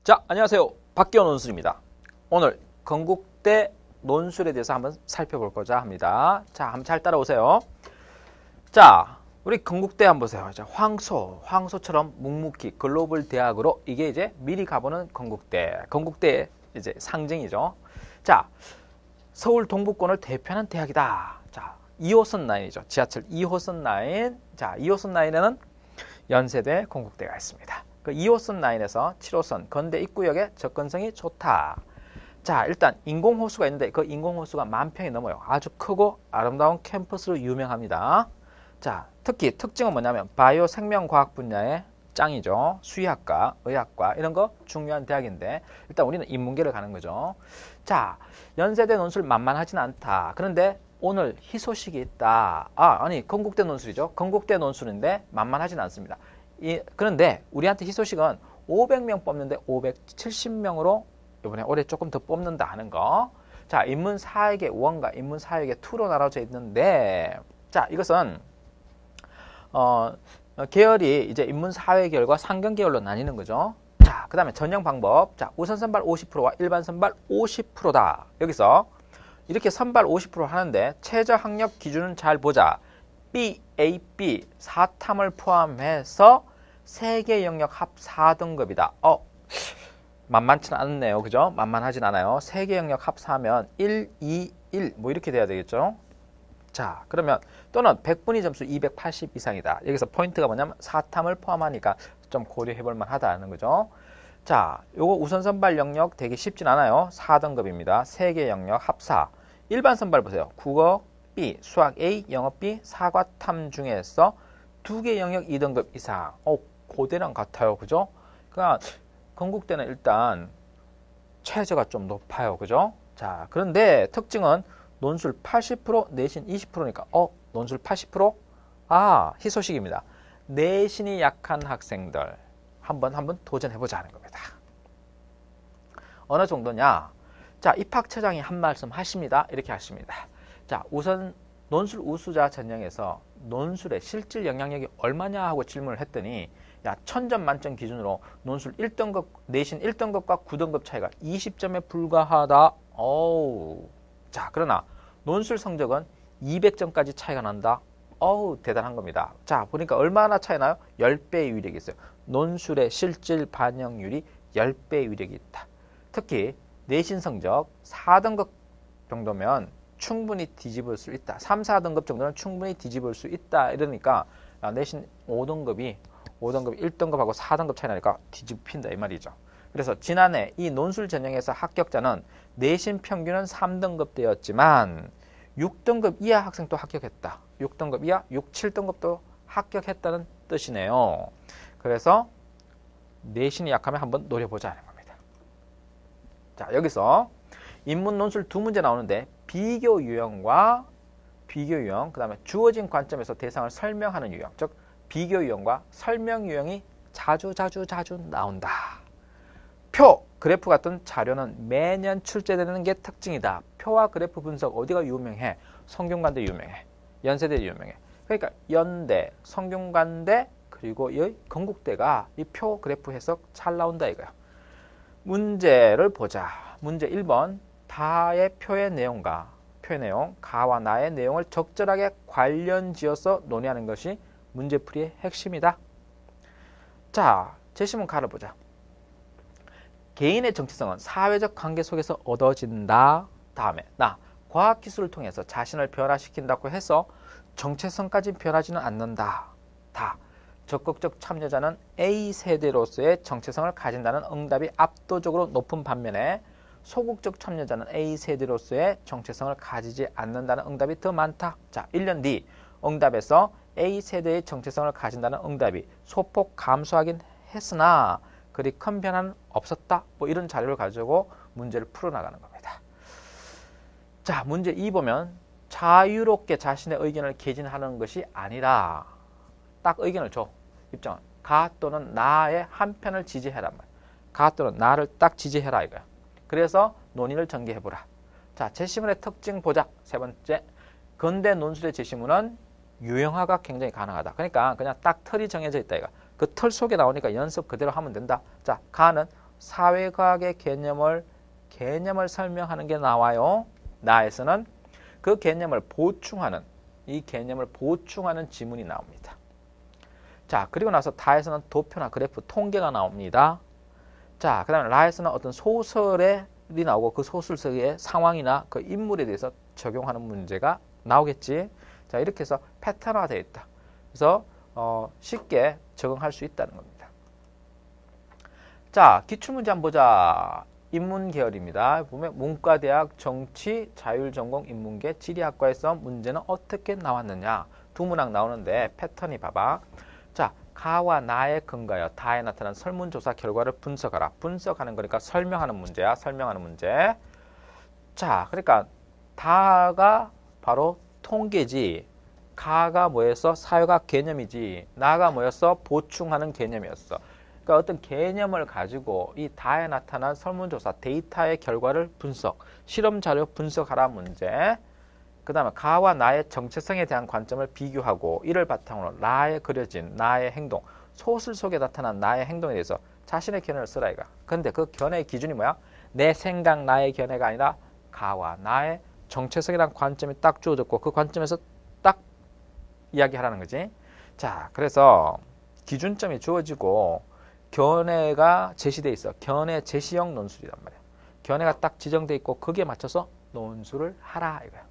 자, 안녕하세요. 박기원 논술입니다. 오늘 건국대 논술에 대해서 한번 살펴볼고자 합니다. 자, 한번 잘 따라오세요. 자, 우리 건국대 한번 보세요. 자, 황소처럼 묵묵히 글로벌 대학으로 이게 이제 미리 가보는 건국대의 이제 상징이죠. 자, 서울 동부권을 대표하는 대학이다. 자, 2호선 라인이죠. 지하철 2호선 라인. 자, 2호선 라인에는 연세대, 건국대가 있습니다. 그 2호선 라인에서 7호선 건대 입구역의 접근성이 좋다. 자, 일단 인공호수가 있는데 그 인공호수가 10,000평이 넘어요. 아주 크고 아름다운 캠퍼스로 유명합니다. 자, 특히 특징은 뭐냐면 바이오 생명과학 분야의 짱이죠. 수의학과, 의학과 이런 거 중요한 대학인데 일단 우리는 인문계를 가는 거죠. 자, 연세대 논술 만만하진 않다. 그런데 오늘 희소식이 있다. 아니 건국대 논술이죠. 건국대 논술인데 만만하진 않습니다. 그런데 우리한테 희소식은 500명 뽑는데 570명으로 이번에 올해 조금 더 뽑는다 하는 거. 자, 인문사회계 1과 인문사회계 2로 나눠져 있는데 자, 이것은 계열이 이제 인문사회계열과 상경계열로 나뉘는 거죠. 자, 그 다음에 전형 방법. 자, 우선 선발 50%와 일반 선발 50%다. 여기서 이렇게 선발 50% 하는데 최저 학력 기준은 잘 보자. BAB 4탐을 포함해서 세계 영역 합 4등급이다. 만만치는 않네요. 그죠? 만만하진 않아요. 세계 영역 합 4면 1, 2, 1 뭐 이렇게 돼야 되겠죠? 자, 그러면 또는 100분위 점수 280 이상이다. 여기서 포인트가 뭐냐면 4탐을 포함하니까 좀 고려해 볼 만하다는 거죠. 자, 요거 우선 선발 영역 되게 쉽진 않아요. 4등급입니다. 세계 영역 합 4. 일반 선발 보세요. 국어 B, 수학 A, 영어 B, 사과탐 중에서 2개 영역 2등급 이상. 고대랑 같아요. 그죠? 그러니까 건국대는 일단 최저가 좀 높아요. 그죠? 자, 그런데 특징은 논술 80%, 내신 20%니까 논술 80%? 희소식입니다. 내신이 약한 학생들 한번 도전해보자 하는 겁니다. 어느 정도냐? 자, 입학처장이 한 말씀 하십니다. 이렇게 하십니다. 자, 우선 논술 우수자 전형에서 논술의 실질 영향력이 얼마냐 하고 질문을 했더니 야, 1000점 만점 기준으로 논술 1등급, 내신 1등급과 9등급 차이가 20점에 불과하다. 자, 그러나 논술 성적은 200점까지 차이가 난다. 대단한 겁니다. 자, 보니까 얼마나 차이 나요? 10배의 위력이 있어요. 논술의 실질 반영률이 10배의 위력이 있다. 특히 내신 성적 4등급 정도면 충분히 뒤집을 수 있다. 3, 4등급 정도는 충분히 뒤집을 수 있다. 이러니까 내신 5등급이 1등급하고 4등급 차이 나니까 뒤집힌다 이 말이죠. 그래서 지난해 이 논술 전형에서 합격자는 내신 평균은 3등급 되었지만 6등급 이하 학생도 합격했다. 6등급 이하, 6, 7등급도 합격했다는 뜻이네요. 그래서 내신이 약하면 한번 노려보자 하는 겁니다. 자, 여기서 인문 논술 두 문제 나오는데 비교 유형, 그 다음에 주어진 관점에서 대상을 설명하는 유형, 즉 비교 유형과 설명 유형이 자주 나온다. 표, 그래프 같은 자료는 매년 출제되는 게 특징이다. 표와 그래프 분석 어디가 유명해? 성균관대 유명해. 연세대 유명해. 그러니까 연대, 성균관대 그리고 이 건국대가 이 표 그래프 해석 잘 나온다 이거야. 문제를 보자. 문제 1번. 다의 표의 내용, 가와 나의 내용을 적절하게 관련 지어서 논의하는 것이 문제풀이의 핵심이다. 자, 제시문 가를 보자. 개인의 정체성은 사회적 관계 속에서 얻어진다. 다음에 과학기술을 통해서 자신을 변화시킨다고 해서 정체성까지 변하지는 않는다. 적극적 참여자는 A세대로서의 정체성을 가진다는 응답이 압도적으로 높은 반면에 소극적 참여자는 A세대로서의 정체성을 가지지 않는다는 응답이 더 많다. 자, 1년 뒤 응답에서 A세대의 정체성을 가진다는 응답이 소폭 감소하긴 했으나 그리 큰 변화는 없었다. 뭐 이런 자료를 가지고 문제를 풀어나가는 겁니다. 자, 문제 2 보면 자유롭게 자신의 의견을 개진하는 것이 아니라 딱 의견을 줘. 입장은 가 또는 나의 한 편을 지지해라. 가 또는 나를 딱 지지해라 이거야. 그래서 논의를 전개해보라. 자, 제시문의 특징 보자. 세 번째, 근대 논술의 제시문은 유형화가 굉장히 가능하다. 그러니까 그냥 딱 틀이 정해져 있다 이거. 그 틀 속에 나오니까 연습 그대로 하면 된다. 자, 가는 사회과학의 개념을 설명하는 게 나와요. 나에서는 그 개념을 보충하는, 이 개념을 보충하는 지문이 나옵니다. 자, 그리고 나서 다에서는 도표나 그래프, 통계가 나옵니다. 자, 그 다음에 라에서는 어떤 소설이 나오고 그 소설 속의 상황이나 그 인물에 대해서 적용하는 문제가 나오겠지. 자, 이렇게 해서 패턴화되어 있다. 그래서 쉽게 적응할 수 있다는 겁니다. 자, 기출문제 한번 보자. 인문계열입니다. 보면 문과대학 정치, 자율전공 인문계, 지리학과에서 문제는 어떻게 나왔느냐. 두 문항 나오는데 패턴이 봐봐. 자, 가와 나에 근거하여 다에 나타난 설문조사 결과를 분석하라. 분석하는 거니까 설명하는 문제야. 설명하는 문제. 자, 그러니까 다가 바로 통계지. 가가 뭐였어? 사회학 개념이지. 나가 뭐였어? 보충하는 개념이었어. 그러니까 어떤 개념을 가지고 이 다에 나타난 설문조사 데이터의 결과를 분석, 실험 자료 분석하라 문제. 그 다음에 가와 나의 정체성에 대한 관점을 비교하고 이를 바탕으로 나에 그려진 나의 행동, 소설 속에 나타난 나의 행동에 대해서 자신의 견해를 쓰라 이가. 근데 그 견해의 기준이 뭐야? 내 생각, 나의 견해가 아니라 가와 나의 정체성에 대한 관점이 딱 주어졌고 그 관점에서 딱 이야기하라는 거지. 자, 그래서 기준점이 주어지고 견해가 제시돼 있어. 견해 제시형 논술이란 말이야. 견해가 딱 지정돼 있고 거기에 맞춰서 논술을 하라 이거야.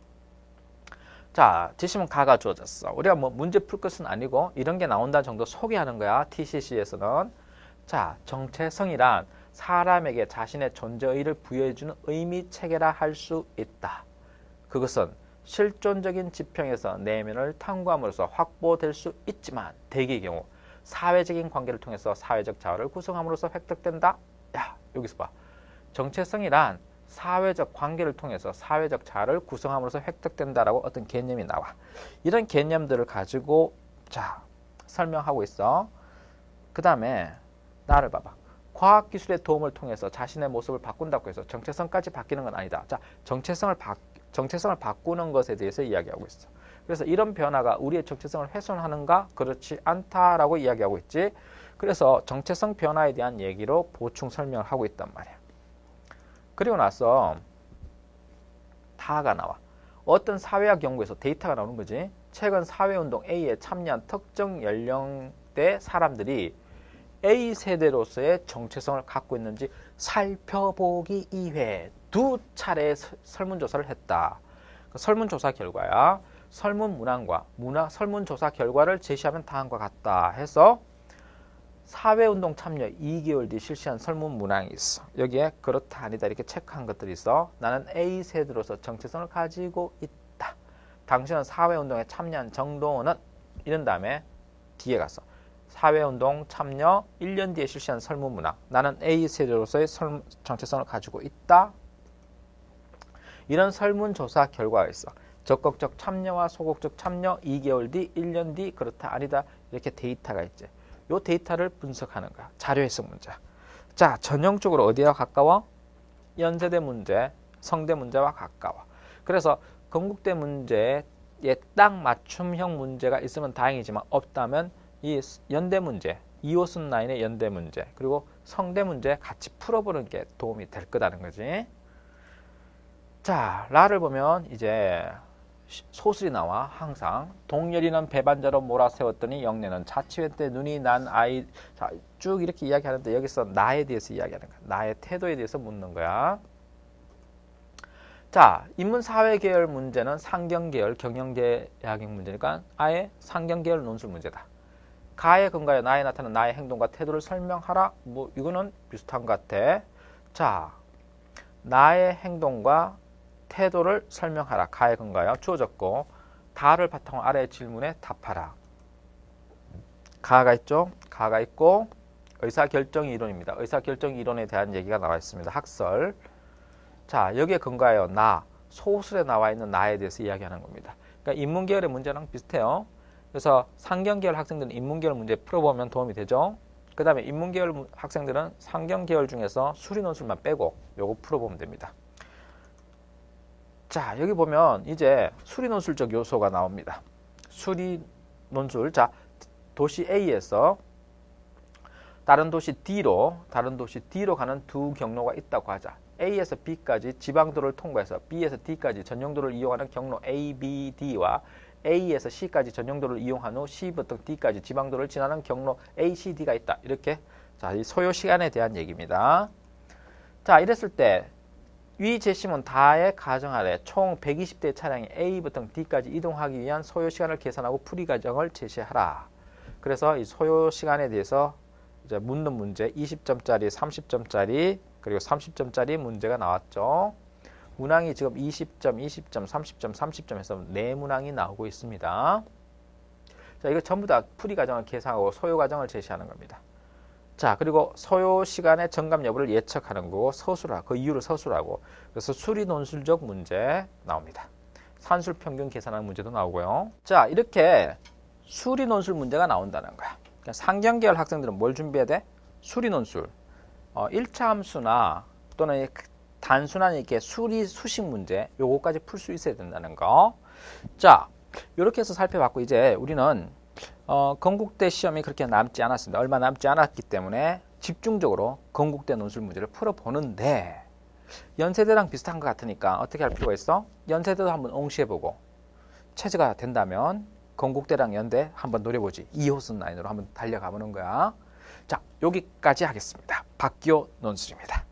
자, 지시문 가가 주어졌어. 우리가 뭐 문제 풀 것은 아니고 이런 게 나온다는 정도 소개하는 거야. TCC에서는. 자, 정체성이란 사람에게 자신의 존재의의를 부여해주는 의미 체계라 할 수 있다. 그것은 실존적인 지평에서 내면을 탐구함으로써 확보될 수 있지만 대개의 경우 사회적인 관계를 통해서 사회적 자아를 구성함으로써 획득된다. 야, 여기서 봐. 정체성이란 사회적 관계를 통해서 사회적 자아를 구성함으로써 획득된다라고 어떤 개념이 나와. 이런 개념들을 가지고 자, 설명하고 있어. 그 다음에 나를 봐봐. 과학기술의 도움을 통해서 자신의 모습을 바꾼다고 해서 정체성까지 바뀌는 건 아니다. 자, 정체성을 바꾸는 것에 대해서 이야기하고 있어. 그래서 이런 변화가 우리의 정체성을 훼손하는가? 그렇지 않다라고 이야기하고 있지. 그래서 정체성 변화에 대한 얘기로 보충 설명을 하고 있단 말이야. 그리고 나서 다가 나와. 어떤 사회학 연구에서 데이터가 나오는 거지. 최근 사회운동 A에 참여한 특정 연령대 사람들이 A 세대로서의 정체성을 갖고 있는지 살펴보기 2회 두 차례 설문조사를 했다. 설문조사 결과야. 설문 문항과 설문조사 결과를 제시하면 다음과 같다 해서 사회운동 참여 2개월 뒤 실시한 설문 문항이 있어. 여기에 그렇다 아니다 이렇게 체크한 것들이 있어. 나는 A 세대로서 정체성을 가지고 있다. 당신은 사회운동에 참여한 정도는 이런 다음에 뒤에 가서 사회운동 참여 1년 뒤에 실시한 설문 문항. 나는 A 세대로서의 정체성을 가지고 있다. 이런 설문조사 결과가 있어. 적극적 참여와 소극적 참여 2개월 뒤, 1년 뒤, 그렇다 아니다 이렇게 데이터가 있지. 이 데이터를 분석하는 거야. 자료 해석 문제. 자, 전형적으로 어디와 가까워? 연세대 문제, 성대 문제와 가까워. 그래서 건국대 문제에 딱 맞춤형 문제가 있으면 다행이지만 없다면 이 연대 문제, 2호선 라인의 연대 문제, 그리고 성대 문제 같이 풀어보는 게 도움이 될 거다는 거지. 자, 라를 보면 이제 소설이 나와. 항상 동열이는 배반자로 몰아세웠더니 영래는 자취회 때 눈이 난 아이. 자, 쭉 이렇게 이야기하는데 여기서 나에 대해서 이야기하는 거야. 나의 태도에 대해서 묻는 거야. 자, 인문사회계열 문제는 상경계열, 경영대학의 문제니까 아예 상경계열 논술 문제다. 가에 근거하여 나에 나타나는 나의 행동과 태도를 설명하라. 뭐 이거는 비슷한 것 같아. 자, 나의 행동과 태도를 설명하라. 가에 근거하여 주어졌고 다를 바탕으로 아래의 질문에 답하라. 가가 있죠? 가가 있고 의사결정 이론입니다. 의사결정 이론에 대한 얘기가 나와 있습니다. 학설. 자, 여기에 근거하여 나, 소설에 나와 있는 나에 대해서 이야기하는 겁니다. 그러니까 인문계열의 문제랑 비슷해요. 그래서 상경계열 학생들은 인문계열 문제 풀어보면 도움이 되죠. 그 다음에 인문계열 학생들은 상경계열 중에서 수리논술만 빼고 요거 풀어보면 됩니다. 자, 여기 보면 이제 수리논술적 요소가 나옵니다. 수리논술. 자, 도시 A에서 다른 도시 D로 가는 두 경로가 있다고 하자. A에서 B까지 지방도로를 통과해서 B에서 D까지 전용도로를 이용하는 경로 A, B, D와 A에서 C까지 전용도로를 이용한 후 C부터 D까지 지방도로를 지나는 경로 A, C, D가 있다. 이렇게 자, 이 소요 시간에 대한 얘기입니다. 자, 이랬을 때 위 제시문 다의 가정하에 총 120대의 차량이 A부터 D까지 이동하기 위한 소요 시간을 계산하고 풀이 과정을 제시하라. 그래서 이 소요 시간에 대해서 이제 묻는 문제 20점짜리, 30점짜리, 그리고 30점짜리 문제가 나왔죠. 문항이 지금 20점, 20점, 30점, 30점 해서 4문항이 나오고 있습니다. 자, 이거 전부 다 풀이 과정을 계산하고 소요 과정을 제시하는 겁니다. 자, 그리고 소요 시간의 정감 여부를 예측하는 거고 서술하, 그 이유를 서술하고 그래서 수리 논술적 문제 나옵니다. 산술 평균 계산하는 문제도 나오고요. 자, 이렇게 수리 논술 문제가 나온다는 거야. 그러니까 상경계열 학생들은 뭘 준비해야 돼? 수리 논술. 1차 함수나 또는 단순한 이렇게 수리 수식 문제 요거까지 풀 수 있어야 된다는 거. 자, 이렇게 해서 살펴봤고 이제 우리는 건국대 시험이 그렇게 남지 않았습니다. 얼마 남지 않았기 때문에 집중적으로 건국대 논술 문제를 풀어보는데 연세대랑 비슷한 것 같으니까 어떻게 할 필요가 있어? 연세대도 한번 응시해보고 체제가 된다면 건국대랑 연대 한번 노려보지. 2호선 라인으로 한번 달려가 보는 거야. 자, 여기까지 하겠습니다. 박기호 논술입니다.